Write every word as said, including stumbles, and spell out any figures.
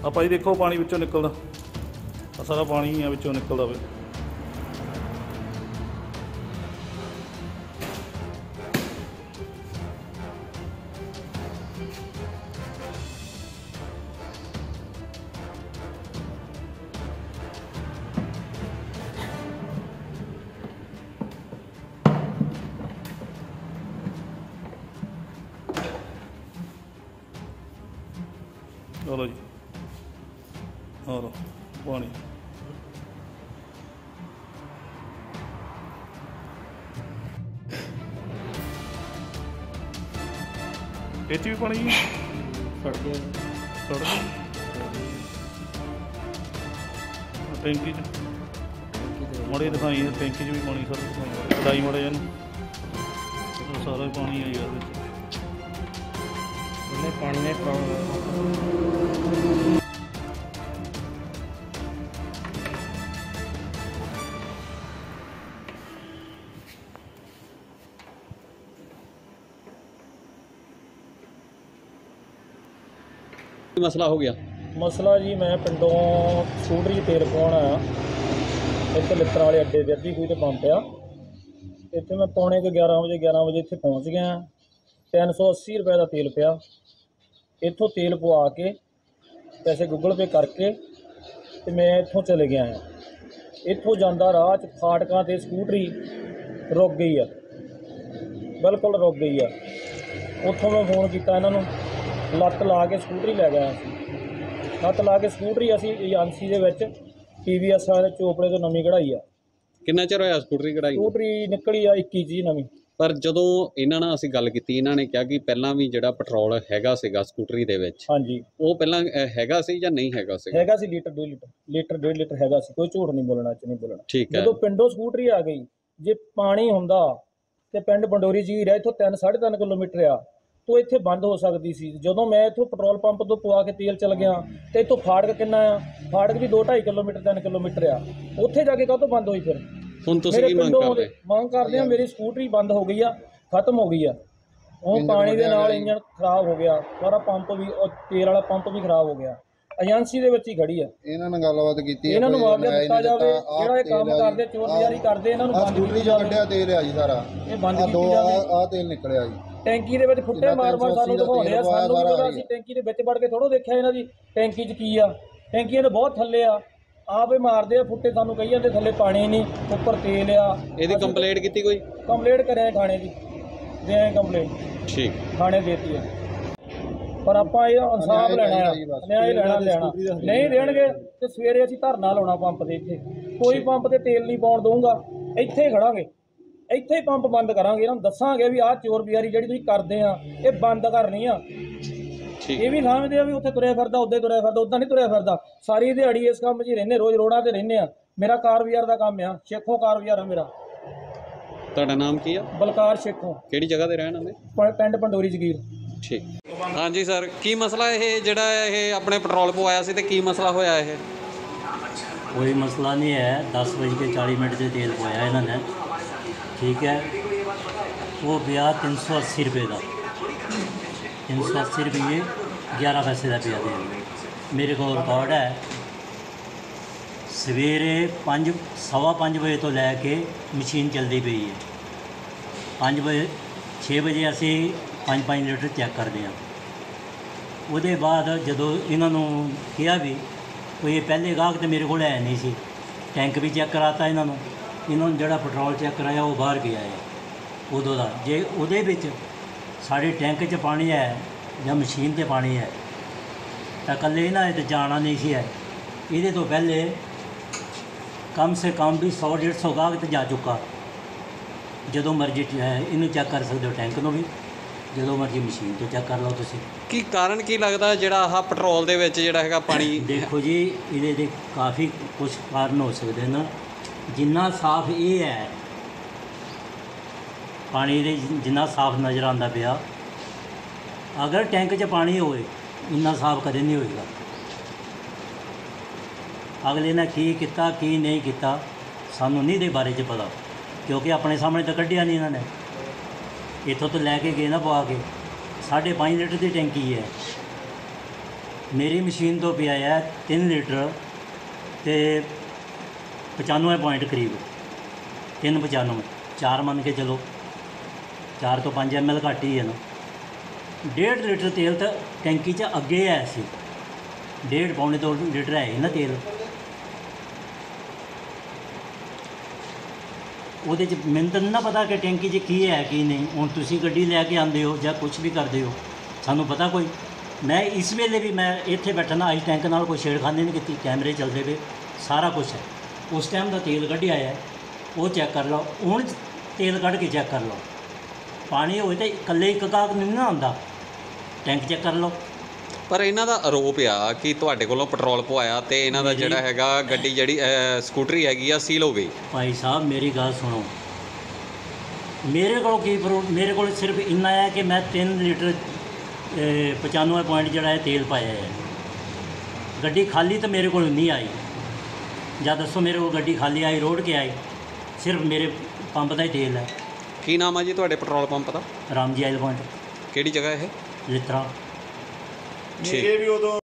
ਆ ਭਾਈ ਦੇਖੋ ਪਾਣੀ ਵਿੱਚੋਂ ਨਿਕਲਦਾ, ਆ ਸਾਰਾ ਪਾਣੀ ਆ ਵਿੱਚੋਂ ਨਿਕਲਦਾ ਵੇ। चलो जी, और पानी इच भी पानी सड़ गया, सड़ गया टैंकी मड़े दिखाई है, टैंकी भी पानी सर कटाई मड़े सारा पानी है यार पानी ने मसला हो गया। मसला जी मैं पिंडों स्कूटरी तेल पवाउण आया, इत्थे लित्तर वाले अड्डे ते अद्धी खूह ते पंप आ। इत्थे मैं पौने के ग्यारह बजे ग्यारह बजे इत्थे पहुँच गया। तीन सौ अस्सी रुपए का तेल पिया। इत्थों तेल पवा के पैसे गूगल पे करके ते मैं इत्थों चले गया हाँ। इत्थों जांदा राह च फाटकां ते स्कूटरी रुक गई है, बिल्कुल रुक गई है। उत्थों मैं फोन किया इन्हां नूं, लत्त ला के स्कूटरी लै गया। लत्त ला के स्कूटरी असीं एजेंसी दे विच टी वी एस वाले चोपड़े तो नवीं कढ़ाई आ। किन्ना चिर होया स्कूटरी कढ़ाई? स्कूटरी निकली आ इक्की जी नवीं। पर ਜਦੋਂ ਇਹਨਾਂ ਨਾਲ ਅਸੀਂ ਗੱਲ ਕੀਤੀ, ਇਹਨਾਂ ਨੇ ਕਿਹਾ ਕਿ ਪਹਿਲਾਂ ਵੀ ਜਿਹੜਾ ਪੈਟਰੋਲ ਹੈਗਾ ਸੀਗਾ ਸਕੂਟਰੀ ਦੇ ਵਿੱਚ, ਹਾਂਜੀ ਉਹ ਪਹਿਲਾਂ ਹੈਗਾ ਸੀ ਜਾਂ ਨਹੀਂ ਹੈਗਾ ਸੀ? ਹੈਗਾ ਸੀ, ਲੀਟਰ ਡੇਢ ਲੀਟਰ ਲੀਟਰ ਡੇਢ ਲੀਟਰ ਹੈਗਾ ਸੀ। ਕੋਈ ਝੂਠ ਨਹੀਂ ਬੋਲਣਾ, ਚ ਨਹੀਂ ਬੋਲਣਾ। ਠੀਕ ਹੈ। ਜਦੋਂ ਪਿੰਡੋਂ ਸਕੂਟਰੀ ਆ ਗਈ, ਜੇ ਪਾਣੀ ਹੁੰਦਾ ਤੇ ਪਿੰਡ ਪੰਡੋਰੀ ਜੀ ਰਿਹਾ ਇੱਥੋਂ ਤਿੰਨ ਸਾਢੇ ਤਿੰਨ ਕਿਲੋਮੀਟਰ ਆ, तो इत्थे बंद हो सकती सी। जदों मैं इत्थों पेट्रोल पंप तो पवा के तेल चल गया तो इत्थों फाड़क कितना आ, फाड़क भी दो ढाई किलोमीटर तीन किलोमीटर आ, उत्थे जाके काहतों बंद हुई? फिर हुण तुसीं की मंग करदे? मंग करदे आ मेरी स्कूटरी बंद हो गई आ, खत्म हो गई आ। हुण पानी दे नाल इंजन खराब हो गया, सारा पंप भी तेल वाला पंप भी खराब हो गया। एजेंसी दे विच ही खड़ी आ। इन्हां नाल गलबात कीती, इन्हां नूं मुआवजा दित्ता जावे। जिहड़ा ये काम करदे चोर बजारी करदे, इन्हां नूं बंद स्कूटरी जो कड्ढिया तेल आ जी सारा, ये बंद दो कीती जावे। आ तेल निकलिया जी टैंकी दे विच फुੱਟੇ मार मार सानूं दिखाउंदे आ। सानूं भी पता, ਅਸੀਂ टैंकी ਦੇ ਵਿੱਚ ਵੜ ਕੇ ਥੋੜੋ ਦੇਖਿਆ ਇਹਨਾਂ ਦੀ ਟੈਂਕੀ 'ਚ ਕੀ ਆ। ਟੈਂਕੀਆਂ ਦੇ ਬਹੁਤ ਥੱਲੇ ਆ, ਆਪੇ ਮਾਰਦੇ ਆ ਫੁੱਟੇ। ਸਾਨੂੰ ਕਹੀ ਜਾਂਦੇ ਥੱਲੇ ਪਾਣੀ ਨਹੀਂ, ਉੱਪਰ ਤੇਲ ਆ। ਇਹਦੀ ਕੰਪਲੇਂਟ ਕੀਤੀ ਕੋਈ? ਕੰਪਲੇਂਟ ਕਰਿਆ ਥਾਣੇ ਦੀ, ਦੇ ਆਏ ਕੰਪਲੇਂਟ। ਠੀਕ, ਥਾਣੇ ਦੇਤੀ ਆ। ਪਰ ਆਪਾਂ ਇਹ ਇਨਸਾਫ ਲੈਣਾ ਆ, ਨਿਆਂ ਲੈਣਾ ਲੈਣਾ। ਨਹੀਂ ਦੇਣਗੇ ਤੇ ਸਵੇਰੇ ਅਸੀਂ ਧਰਨਾ ਲਾਉਣਾ ਪੰਪ ਦੇ ਇੱਥੇ। ਕੋਈ ਪੰਪ ਤੇ ਤੇਲ ਨਹੀਂ ਪਾਉਣ ਦਊਗਾ, ਇੱਥੇ ਖੜਾਂਗੇ, ਇੱਥੇ ਹੀ ਪੰਪ ਬੰਦ ਕਰਾਂਗੇ। ਇਹਨਾਂ ਨੂੰ ਦੱਸਾਂਗੇ ਵੀ ਆਹ ਚੋਰ ਬਜ਼ਾਰੀ ਜਿਹੜੀ ਤੁਸੀਂ ਕਰਦੇ ਆ ਇਹ ਬੰਦ ਕਰਨੀ ਆ। ਇਹ ਵੀ ਸਮਝਦੇ ਆ ਵੀ ਉੱਥੇ ਤੁਰਿਆ ਫਿਰਦਾ, ਉੱਦਾਂ ਹੀ ਤੁਰਿਆ ਫਿਰਦਾ। ਉੱਦਾਂ ਨਹੀਂ ਤੁਰਿਆ ਫਿਰਦਾ, ਸਾਰੀ ਦਿਹਾੜੀ ਇਸ ਕੰਮ 'ਚ ਹੀ ਰਹਿੰਦੇ, ਰੋਜ਼ ਰੋਡਾਂ ਤੇ ਰਹਿੰਦੇ ਆ। ਮੇਰਾ ਕਾਰ ਬਾਜ਼ਾਰ ਦਾ ਕੰਮ ਆ, ਸ਼ੇਖੋਂ ਕਾਰ ਬਾਜ਼ਾਰ ਆ ਮੇਰਾ। ਤੁਹਾਡਾ ਨਾਮ ਕੀ ਆ? ਬਲਕਾਰ ਸ਼ੇਖੋਂ। ਕਿਹੜੀ ਜਗ੍ਹਾ ਤੇ ਰਹਿਣ ਵਾਲੇ? ਪਿੰਡ ਪੰਡੋਰੀ ਜਗੀਰ। ਠੀਕ, ਹਾਂਜੀ ਸਰ, ਕੀ ਮਸਲਾ ਇਹ ਜਿਹੜਾ ਇਹ ਆਪਣੇ ਪੈਟਰੋਲ ਪਵਾਇਆ ਸੀ ਤੇ ਕੀ ਮਸਲਾ ਹੋਇਆ? ਇਹ कोई मसला नहीं है। दस बज के चालीस मिनट से तेल पवाया इन्होंने, ठीक है। वो पिया तीन सौ अस्सी रुपये का, तीन सौ अस्सी रुपये ग्यारह पैसे का पिया तेल। मेरे को रिकॉर्ड है, सवेरे पाँच सवा पाँच बजे तो लैके मशीन चलती पई है। पाँच बजे छे बजे असी पाँच पाँच लीटर चैक करते हैं। उसदे बाद जदों इन्हों कहा भी कोई पहले गाहक तो मेरे को है नहीं सी, टैंक भी चैक कराता इन्हों, इन्होंने जड़ा पेट्रोल चैक कराया वो बाहर गया है उदों का। जे उहदे विच साढ़े टैंक च पानी है या मशीन ते पानी है तो कल्ले इन्हों ने जाना नहीं सी है। ये तो पहले कम से कम भी सौ डेढ़ सौ गाहक तो जा चुका। जदों मर्जी इनू चैक कर सकते हो, टैंक में भी ਜਦੋਂ ਮਰਜ਼ੀ ਮਸ਼ੀਨ ਤੋਂ ਚੈੱਕ ਕਰ ਲਓ ਤੁਸੀਂ। ਕੀ ਕਾਰਨ ਕੀ ਲੱਗਦਾ ਜਿਹੜਾ ਆਹ ਪੈਟਰੋਲ ਦੇ ਵਿੱਚ ਜਿਹੜਾ ਹੈਗਾ ਪਾਣੀ? ਦੇਖੋ ਜੀ, ਇਹਦੇ ਦੇ ਕਾਫੀ ਕੁਝ ਕਾਰਨ ਹੋ ਸਕਦੇ ਨੇ। ਜਿੰਨਾ ਸਾਫ਼ ਇਹ ਹੈ ਪਾਣੀ ਦੇ, ਜਿੰਨਾ ਸਾਫ਼ ਨਜ਼ਰ ਆਉਂਦਾ ਪਿਆ, ਅਗਰ ਟੈਂਕ 'ਚ ਪਾਣੀ ਹੋਵੇ ਇੰਨਾ ਸਾਫ਼ ਕਦੇ ਨਹੀਂ ਹੋਏਗਾ। ਅਗਲੇ ਨੇ ਕੀ ਕੀਤਾ ਕੀ ਨਹੀਂ ਕੀਤਾ ਸਾਨੂੰ ਨਹੀਂ ਦੇ ਬਾਰੇ 'ਚ ਪਤਾ, ਕਿਉਂਕਿ ਆਪਣੇ ਸਾਹਮਣੇ ਤਾਂ ਕੱਢਿਆ ਨਹੀਂ ਇਹਨਾਂ ਨੇ। इतों तो लैके गए ना पवा के, साढ़े पाँच लीटर की टैंकी है। ਮੇਰੀ ਮਸ਼ੀਨ ਤੋਂ ਪਿਆ ਹੈ ਤਿੰਨ ਲੀਟਰ ਤੇ ਪਚਾਨਵੇਂ ਪੁਆਇੰਟ ਕਰੀਬ ਤਿੰਨ ਪਚਾਨਵੇਂ ਚਾਰ ਮੰਨ ਕੇ ਚਲੋ, ਚਾਰ ਤੋਂ ਪੰਜ ਐਮ ਐਲ ਘੱਟ ਹੀ ਹੈ ਨਾ। ਡੇਢ ਲੀਟਰ ਤੇਲ ਤਾਂ ਟੈਂਕੀ 'ਚ ਅੱਗੇ ਹੈ ਸੀ, ਡੇਢ ਪੌਣੇ ਦੋ ਲੀਟਰ ਹੈ ਹੀ ਨਾ ਤੇਲ। ਉਹਦੇ 'ਚ ਮੈਨੂੰ ਤਾਂ ਨਾ ਪਤਾ ਕਿ ਟੈਂਕੀ 'ਚ ਕੀ ਹੈ ਕੀ ਨਹੀਂ। ਹੁਣ ਤੁਸੀਂ ਗੱਡੀ ਲੈ ਕੇ ਆਉਂਦੇ ਹੋ ਜਾਂ ਕੁਛ ਵੀ ਕਰਦੇ ਹੋ, ਸਾਨੂੰ ਪਤਾ ਕੋਈ। ਮੈਂ ਇਸ ਵੇਲੇ ਵੀ ਮੈਂ ਇੱਥੇ ਬੈਠਾ ਨਾ, ਇਸ ਟੈਂਕ ਨਾਲ ਕੋਈ ਛੇੜਖਾਨੀ ਨਹੀਂ ਕੀਤੀ, ਕੈਮਰੇ ਚੱਲਦੇ ਪਏ, ਸਾਰਾ ਕੁਛ ਹੈ। ਉਸ ਟਾਈਮ ਦਾ ਤੇਲ ਕੱਢਿਆ ਹੈ, ਉਹ ਚੈੱਕ ਕਰ ਲਓ। ਹੁਣ ਤੇਲ ਕੱਢ ਕੇ ਚੈੱਕ ਕਰ ਲਓ। ਪਾਣੀ ਹੋਵੇ ਤਾਂ ਇਕੱਲੇ ਇੱਕ ਕਾਕ ਨਹੀਂ ਨਾ ਆਉਂਦਾ, ਟੈਂਕ ਚੈੱਕ ਕਰ ਲਓ। ਪਰ ਇਹਨਾਂ ਦਾ ਆਰੋਪ ਆ ਕਿ ਤੁਹਾਡੇ ਕੋਲੋਂ ਪੈਟਰੋਲ ਪਵਾਇਆ ਤੇ ਇਹਨਾਂ ਦਾ ਜਿਹੜਾ ਹੈਗਾ ਗੱਡੀ ਜਿਹੜੀ ਅਹ, ਸਕੂਟਰੀ ਹੈਗੀ ਆ ਸੀਲ ਹੋ ਗਈ। ਭਾਈ ਸਾਹਿਬ ਮੇਰੀ ਗੱਲ ਸੁਣੋ, ਮੇਰੇ ਕੋਲ ਕੀ ਪ੍ਰੂਫ? ਮੇਰੇ ਕੋਲ ਸਿਰਫ ਇੰਨਾ ਹੈ ਕਿ ਮੈਂ ਤਿੰਨ ਲੀਟਰ ਪਚਾਨਵੇਂ ਪੁਆਇੰਟ ਜਿਹੜਾ ਹੈ ਤੇਲ ਪਾਇਆ ਹੈ। ਗੱਡੀ ਖਾਲੀ ਤਾਂ ਮੇਰੇ ਕੋਲ ਨਹੀਂ ਆਈ। ਜਾਂ ਦੱਸੋ ਮੇਰੇ ਕੋਲ ਗੱਡੀ ਖਾਲੀ ਆਈ, ਰੋੜ ਕੇ ਆਈ? ਸਿਰਫ ਮੇਰੇ ਪੰਪ ਦਾ ਹੀ ਤੇਲ ਹੈ। ਕੀ ਨਾਮ ਆ ਜੀ ਤੁਹਾਡੇ ਪੈਟਰੋਲ ਪੰਪ ਦਾ? ਰਾਮ ਜੀ ਆਇਲ ਪੁਆਇੰਟ, ਕਿਹੜੀ ਜਗ੍ਹਾ ਇਹ? ਲਿਤਰਾ। ਠੀਕ।